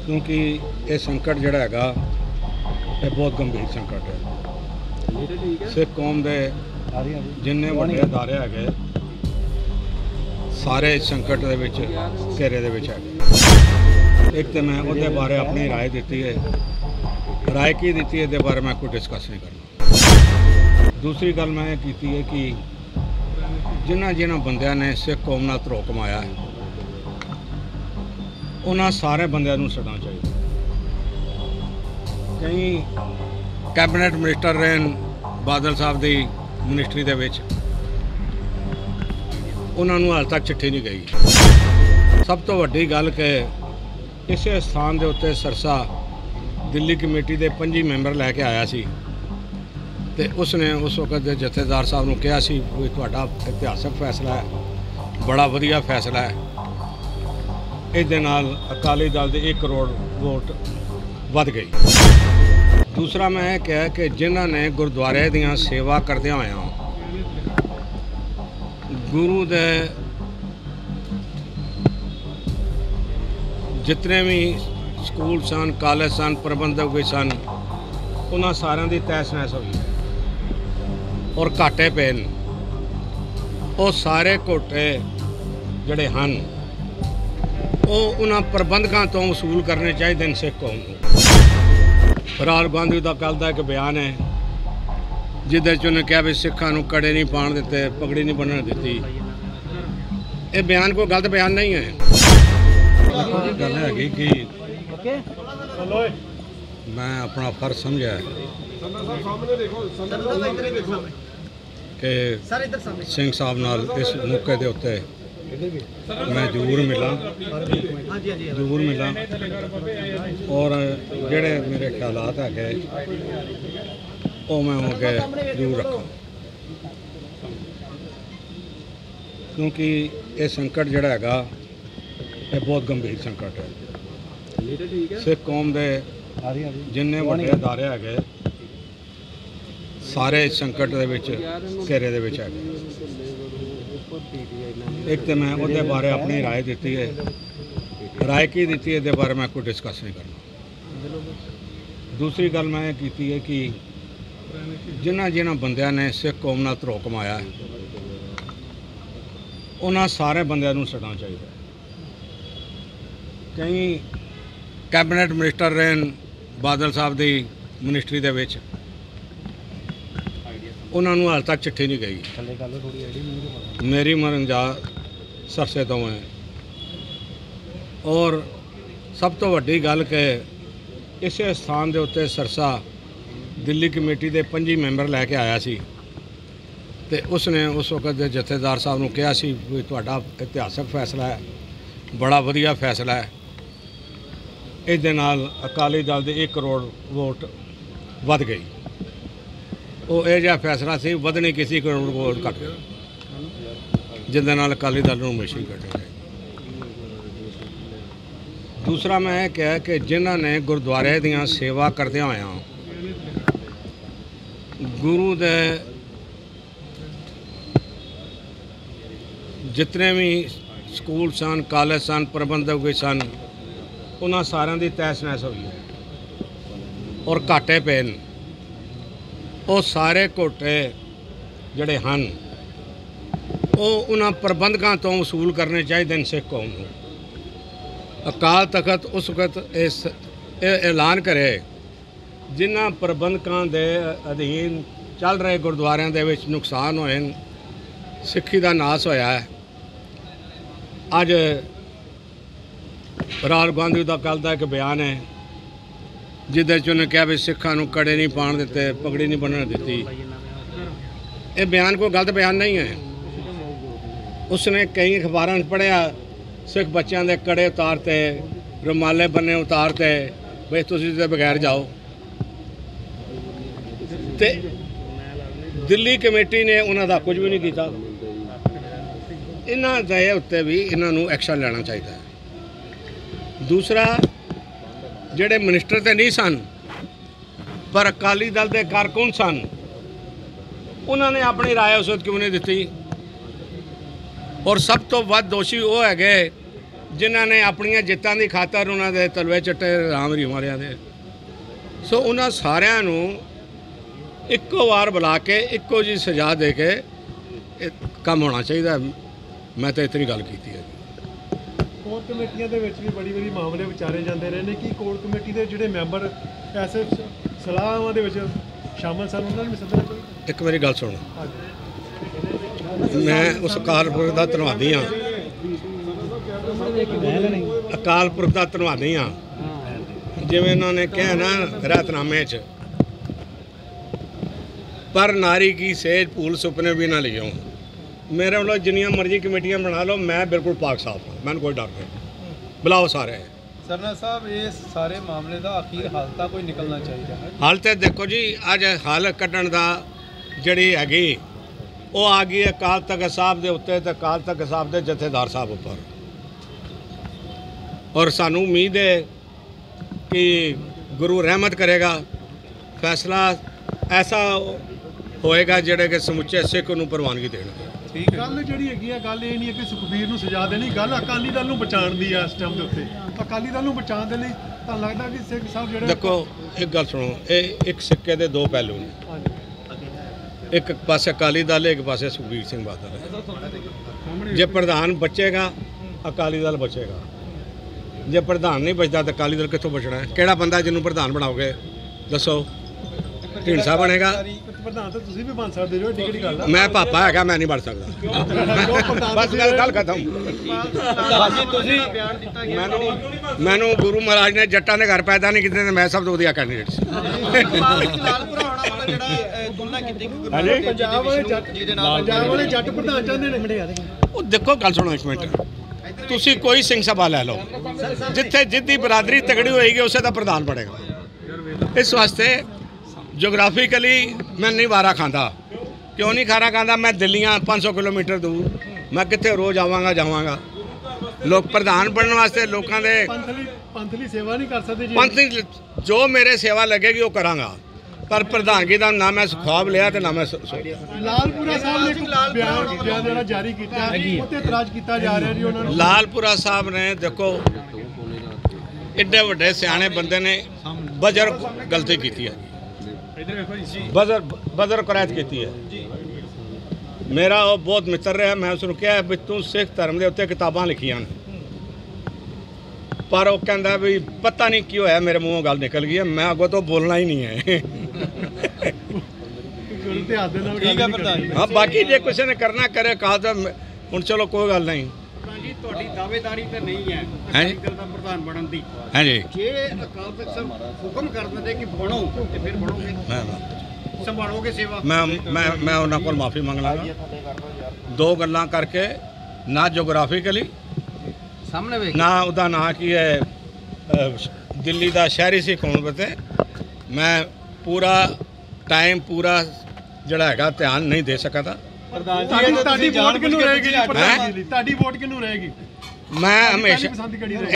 क्योंकि ये संकट जिहड़ा हैगा ये बहुत गंभीर संकट है। सिख कौम के जिन्ने वड्डे अदारे है सारे संकट दे विच घेरे दे विच है। एक तो मैं उहदे बारे अपनी राय दी है, राय की दी है बारे मैं कोई डिस्कस नहीं करना। दूसरी गल मैं की है कि जिन्होंने बंदियां ने सिख कौम नाल धरो कमाया है उन्होंने सारे बंदियां नूं छड्डना चाहिए। कई कैबिनेट मिनिस्टर रहे बादल साहब की मिनिस्ट्री दे विच, उन्होंने हाल तक चिट्ठी नहीं गई। सब तो वड्डी गल कि इस स्थान के उत्ते सरसा दिल्ली कमेटी के 5 मैंबर लैके आया सी ते उसने उस वक्त के जथेदार साहब ने कहा सी भी तुहाडा इतिहासक फैसला है, बड़ा वधिया फैसला है, इस अकाली दल के 1 करोड़ वोट वध गई। दूसरा मैं यह कहा कि जिन्होंने गुरुद्वारे दियां सेवा करदे होया गुरु दे जितने भी स्कूल सन, कॉलेज सन, प्रबंधक भी सन, उन्होंने सारिਆਂ की तहस नहस हुई और घाटे पे वो सारे घोटे जड़े हैं वो उन्होंने प्रबंधकों तो वसूल करने चाहिए सिख कौम को। राहुल गांधी का कल का एक बयान है जिद उन्हें कहा भी सिखा कड़े नहीं पान दिते, पगड़ी नहीं बनने दी। ये बयान कोई गलत बयान नहीं है। गल है कि मैं अपना फर्ज समझा कि सिंह साहब नाल इस मौके के उत्ते मैं जरूर मिला और जेड़े मेरे ख्यालात है वो मैं अगे जरूर रखा, क्योंकि ये संकट जिहड़ा हैगा ये बहुत गंभीर संकट है। सिख कौम के जिन्ने वड्डे अदारे है सारे संकट दे विच घेरे दे विच है। एक तो मैं उहदे बारे अपनी राय दी है, राय की दी है बारे मैं कोई डिस्कस नहीं करना। दूसरी गल मैं की है कि जिन्होंने बंदियां ने सिख कौम नाल धरो कमाया है उन्होंने सारे बंदियां नूं छड्डना चाहिए। कई कैबिनेट मिनिस्टर रहे बादल साहब की मिनिस्ट्री दे विच, उन्होंने हाल तक चिट्ठी नहीं गई। मेरी मनजा सरसे तो है और सब तो वड्डी गल कि इस स्थान के उत्ते सरसा दिल्ली कमेटी के 5 मैंबर लैके आया सी ते उसने उस वक्त के जथेदार साहब ने कहा सी भी तुहाडा इतिहासक फैसला है, बड़ा वधिया फैसला है, इस अकाली दल के 1 करोड़ वोट वध गई। वो यह फैसला सी वधनी किसी करोड़ वोट घट गई जिस अकाली दल को हमेशा ही कटे गए। दूसरा मैं यह कहा कि जिन्होंने गुरुद्वारे दियां सेवा करदे होया गुरु दे जितने भी स्कूल सन, कॉलेज सन, प्रबंधक भी सन, उन्होंने सारिਆਂ की तहस नहस हुई और घाटे पे वो सारे घोटे जड़े हैं वो उन्होंने प्रबंधकों तो वसूल करने चाहिए सिख कौम को। अकाल तख्त उस वक्त इस ऐलान करे जिन्होंने प्रबंधकों के अधीन चल रहे गुरुद्वारों के विच नुकसान होए, सिक्खी का नाश होया है। अज राहुल गांधी का कल का एक बयान है जिद उन्हें कहा भी सिखा कड़े नहीं पान दिते, पगड़ी नहीं बनने दी। ये बयान कोई गलत बयान नहीं है। उसने कई अखबारों में पढ़िया सिख बच्चों के कड़े उतारते, रुमाले बने उतारते, बई तुसीं ते बगैर जाओ। ते दिल्ली कमेटी ने उन्होंने कुछ भी नहीं किया। इन्हों के उत्ते भी इन्हों एक्शन लेना चाहिए। दूसरा जिहड़े मिनिस्टर तो नहीं सन पर अकाली दल के कारकुन सन, उन्होंने अपनी राय उस वक्त क्यों नहीं दी। और सब तो वध दोषी वो है ਜਿਨ੍ਹਾਂ ਨੇ ਆਪਣੀਆਂ ਜਿੱਤਾਂ ਦੀ ਖਾਤਰ ਉਹਨਾਂ ਦੇ ਤਲਵੇ ਚੱਟੇ ਰਾਮ ਰੀਮ ਵਾਲਿਆਂ ਦੇ। ਸੋ ਉਹਨਾਂ ਸਾਰਿਆਂ ਨੂੰ ਇੱਕੋ ਵਾਰ ਬੁਲਾ ਕੇ ਇੱਕੋ ਜੀ ਸਜ਼ਾ ਦੇ ਕੇ ਇਹ ਕੰਮ ਹੋਣਾ ਚਾਹੀਦਾ। ਮੈਂ ਤਾਂ ਇਤਨੀ ਗੱਲ ਕੀਤੀ ਹੈ। ਕੋਰ ਕਮੇਟੀਆਂ ਦੇ ਵਿੱਚ ਵੀ ਬੜੀ ਵਾਰੀ ਮਾਮਲੇ ਵਿਚਾਰੇ ਜਾਂਦੇ ਰਹੇ ਨੇ ਕਿ ਕੋਰ ਕਮੇਟੀ ਦੇ ਜਿਹੜੇ ਮੈਂਬਰ ਐਸੇ ਸਲਾਹਾਂ ਦੇ ਵਿੱਚ ਸ਼ਾਮਲ ਸਨ, ਉਹਨਾਂ ਨੂੰ ਵੀ ਸੱਦਣਾ ਚਾਹੀਦਾ। ਇੱਕ ਮੇਰੀ ਗੱਲ ਸੁਣੋ, ਮੈਂ ਉਸ ਅਕਾਲ ਪੁਰਖ ਦਾ ਧੰਨਵਾਦੀ ਹਾਂ, ਅਕਾਲ ਪੁਰਖ ਦਾ ਧੰਨਵਾਦੀ ਹਾਂ। ਜਿਵੇਂ ਉਹਨਾਂ ਨੇ ਕਿਹਾ ਨਾ ਰਾਤਨਾਮੇ 'ਚ, ਪਰ ਨਾਰੀ ਕੀ ਸੇਜ ਭੂਲ ਸੁਪਨੇ ਵੀ ਨਾ ਲਿਓ। ਮੇਰੇ ਵੱਲੋਂ ਜਿੰਨੀਆਂ ਮਰਜ਼ੀ ਕਮੇਟੀਆਂ ਬਣਾ ਲਓ, ਮੈਂ ਬਿਲਕੁਲ ਪਾਕ ਸਾਫ ਹਾਂ, ਮੈਨੂੰ ਕੋਈ ਡਰ ਨਹੀਂ। ਬੁਲਾਓ ਸਾਰੇ। ਸਰਨਾ ਸਾਹਿਬ, ਇਸ ਸਾਰੇ ਮਾਮਲੇ ਦਾ ਅਖੀਰ ਹੱਲ ਤਾਂ ਕੋਈ ਨਿਕਲਣਾ ਚਾਹੀਦਾ ਹੈ। ਹੱਲ ਤੇ ਦੇਖੋ ਜੀ, ਅੱਜ ਹੱਲ ਕੱਢਣ ਦਾ ਜਿਹੜੀ ਹੈਗੀ ਉਹ ਆ ਗਈ ਅਕਾਲ ਤਖਤ ਸਾਹਿਬ ਦੇ ਉੱਤੇ ਤੇ ਅਕਾਲ ਤਖਤ ਸਾਹਿਬ ਦੇ ਜਥੇਦਾਰ ਸਾਹਿਬ ਉੱਪਰ। ਔਰ ਸਾਨੂੰ ਉਮੀਦ ਹੈ ਕਿ ਗੁਰੂ ਰਹਿਮਤ ਕਰੇਗਾ, ਫੈਸਲਾ ਐਸਾ ਹੋਏਗਾ ਜਿਹੜੇ ਕਿ ਸਮੁੱਚੇ ਸਿੱਖ ਨੂੰ ਪ੍ਰਵਾਨਗੀ ਦੇਣਗੇ। ਠੀਕ ਹੈ। ਗੱਲ ਜਿਹੜੀ ਹੈਗੀ ਆ, ਗੱਲ ਇਹ ਨਹੀਂ ਹੈ ਕਿ ਸੁਖਬੀਰ ਨੂੰ ਸਜ਼ਾ ਦੇਣੀ, ਗੱਲ ਅਕਾਲੀ ਦਲ ਨੂੰ ਬਚਾਉਣ ਦੀ ਆ। ਇਸ ਟਾਈਮ ਦੇ ਉੱਤੇ ਅਕਾਲੀ ਦਲ ਨੂੰ ਬਚਾਉਣ ਦੇ ਲਈ ਤਾਂ ਲੱਗਦਾ ਕਿ ਸਿੱਖ ਸਾਹਿਬ ਜਿਹੜੇ ਦੇਖੋ ਇੱਕ ਗੱਲ ਸੁਣੋ, ਇਹ ਇੱਕ ਸਿੱਕੇ ਦੇ ਦੋ ਪਹਿਲੂ ਨੇ। ਹਾਂਜੀ। ਇੱਕ ਪਾਸੇ ਅਕਾਲੀ ਦਲ ਹੈ, ਇੱਕ ਪਾਸੇ ਸੁਖਬੀਰ ਸਿੰਘ ਬਾਦਲ ਹੈ। ਜੇ ਪ੍ਰਧਾਨ ਬਚੇਗਾ ਅਕਾਲੀ ਦਲ ਬਚੇਗਾ, ਜੇ ਪ੍ਰਧਾਨ ਨਹੀਂ ਬਚਦਾ ਤਾਂ ਅਕਾਲੀ ਦਲ ਕਿੱਥੋਂ ਬਚਣਾ ਹੈ? ਕਿਹੜਾ ਬੰਦਾ ਜਿਹਨੂੰ ਪ੍ਰਧਾਨ ਬਣਾਓਗੇ ਦੱਸੋ? ਢੀਂਡਸਾ ਬਣੇਗਾ? ਪ੍ਰਧਾਨ ਤਾਂ ਤੁਸੀਂ ਵੀ ਬਣ ਸਕਦੇ ਜੋ, ਏਡੀ ਕਿਹੜੀ ਗੱਲ ਆ। ਮੈਂ ਪਾਪਾ ਹੈਗਾ, ਮੈਂ ਨਹੀਂ ਬਣ ਸਕਦਾ। ਬਸ ਗੱਲ ਖਤਮ। ਜੀ ਤੁਸੀਂ ਬਿਆਨ ਦਿੱਤਾ ਗਿਆ ਮੈਨੂੰ ਗੁਰੂ ਮਹਾਰਾਜ ਨੇ ਜੱਟਾਂ ਦੇ ਘਰ ਪੈਦਾ ਨਹੀਂ ਕੀਤੇ ਤੇ ਮੈਂ ਸਭ ਤੋਂ ਵਧੀਆ ਕੈਂਡੀਡੇਟ ਸੀ। ਲਾਲਪੁਰਾ ਹੋਣਾ ਵਾਲਾ ਜਿਹੜਾ ਤੁਲਨਾ ਕੀਤੀ ਕਿ ਪੰਜਾਬ ਵਾਲੇ ਜੱਟ, ਪੰਜਾਬ ਵਾਲੇ ਜੱਟ ਪ੍ਰਧਾਨ ਚਾਹੁੰਦੇ ਨੇ। ਉਹ ਦੇਖੋ ਗੱਲ ਸੁਣੋ ਇੱਕ ਮਿੰਟ, ਤੁਸੀਂ ਕੋਈ ਸਿੰਘ ਸਭਾ ਲੈ ਲਓ, ਜਿੱਥੇ ਜਿੱਦੀ ਬਰਾਦਰੀ ਤਗੜੀ ਹੋਏਗੀ ਉਸੇ ਦਾ ਪ੍ਰਧਾਨ ਬਣੇਗਾ। ਇਸ ਵਾਸਤੇ ਜੋਗ੍ਰਾਫਿਕਲੀ ਮੈਂ ਨਹੀਂ ਵਾਰਾ ਖਾਂਦਾ। ਕਿਉਂ ਨਹੀਂ ਖਾਰਾ ਖਾਂਦਾ? ਮੈਂ ਦਿੱਲੀਆਂ 500 ਕਿਲੋਮੀਟਰ ਦੂਰ, ਮੈਂ ਕਿੱਥੇ ਰੋਜ਼ ਆਵਾਂਗਾ ਜਾਵਾਂਗਾ। ਲੋਕ ਪ੍ਰਧਾਨ ਬਣਨ ਵਾਸਤੇ ਲੋਕਾਂ ਦੇ ਪੰਥਲੀ ਸੇਵਾ ਨਹੀਂ ਕਰ ਸਕਦੇ ਜੀ। ਪੰਥ ਜੋ ਮੇਰੇ ਸੇਵਾ ਲੱਗੇਗੀ ਉਹ ਕਰਾਂਗਾ, ਪਰ ਪ੍ਰਧਾਨਗੀ ਦਾ ਨਾ ਮੈਂ ਖੁਆਬ ਲਿਆ ਤੇ ਨਾ ਮੈਂ ਲਾਲਪੁਰਾ ਸਾਹਿਬ ਨੇ ਇੱਕ ਬਿਆਨ ਜਿਹੜਾ ਜਾਰੀ ਕੀਤਾ, ਉੱਤੇ ਇਤਰਾਜ਼ ਕੀਤਾ ਜਾ ਰਿਹਾ ਜੀ ਉਹਨਾਂ ਨੂੰ। ਲਾਲਪੁਰਾ ਸਾਹਿਬ ਨੇ ਦੇਖੋ ਇੱਡੇ ਵੱਡੇ ਸਿਆਣੇ ਬੰਦੇ ਨੇ ਬਜਰ ਗਲਤੀ ਕੀਤੀ ਹੈ, ਬਜ਼ਰ ਕੁਰੈਤ ਕੀਤੀ ਹੈ। ਮੇਰਾ ਉਹ ਬਹੁਤ ਮਿੱਤਰ ਰਿਹਾ, ਮੈਂ ਉਸ ਨੂੰ ਕਿਹਾ ਵੀ ਤੂੰ ਸਿੱਖ ਧਰਮ ਦੇ ਉੱਤੇ ਕਿਤਾਬਾਂ ਲਿਖੀਆਂ ਨੇ, ਪਰ ਉਹ ਕਹਿੰਦਾ ਵੀ ਪਤਾ ਨਹੀਂ ਕੀ ਹੋਇਆ, ਮੇਰੇ ਮੂੰਹੋਂ ਗੱਲ ਨਿਕਲ ਗਈ ਹੈ, ਮੈਂ ਅੱਗੋਂ ਤੋਂ ਬੋਲਣਾ ਹੀ ਨਹੀਂ ਹੈ। ਠੀਕ ਹੈ ਪ੍ਰਧਾਨ। ਹਾਂ, ਬਾਕੀ ਜੇ ਕਿਸੇ ਨੇ ਕਰਨਾ ਕਰੇ ਕਹਾ ਤਾਂ ਹੁਣ ਚਲੋ ਕੋਈ ਗੱਲ ਨਹੀਂ। ਜੀ ਤੁਹਾਡੀ ਦਾਅਵੇਦਾਰੀ ਤਾਂ ਨਹੀਂ ਹੈ ਹਾਂਜੀ ਦਲ ਦਾ ਪ੍ਰਧਾਨ ਬਣਨ ਦੀ। ਹਾਂਜੀ, ਜੇ ਅਕਾਲ ਤਖਤ ਸਾਹਿਬ ਹੁਕਮ ਕਰ ਦਿੰਦੇ ਕਿ ਬਣੋ ਤੇ ਫਿਰ ਬਣੋਗੇ, ਸੰਭਾਲੋਗੇ ਸੇਵਾ? ਮੈਂ ਉਹਨਾਂ ਕੋਲ ਮਾਫੀ ਮੰਗ ਲਾਂਗਾ। ਦੋ ਗੱਲਾਂ ਕਰਕੇ, ਨਾ ਜੋਗ੍ਰਾਫਿਕਲੀ ਸਾਹਮਣੇ ਵੇਖ ਨਾ ਉਹਦਾ ਨਾਂ ਕੀ ਹੈ, ਦਿੱਲੀ ਦਾ ਸ਼ਹਿਰੀ ਸਿੱਖ ਹੋਣ ਬਤੇ ਮੈਂ ਪੂਰਾ ਟਾਈਮ ਪੂਰਾ ਜਿਹੜਾ ਹੈਗਾ ਧਿਆਨ ਨਹੀਂ ਦੇ ਸਕਦਾ। ਪ੍ਰਧਾਨ ਤੁਹਾਡੀ ਵੋਟ ਕਿਹਨੂੰ ਰਹੇਗੀ ਜੀ? ਪ੍ਰਧਾਨ ਜੀ ਤੁਹਾਡੀ ਵੋਟ ਕਿਹਨੂੰ ਰਹੇਗੀ? ਮੈਂ ਹਮੇਸ਼ਾ ਪਸੰਦ ਕਿਹੜੀ ਰਹੇਗੀ?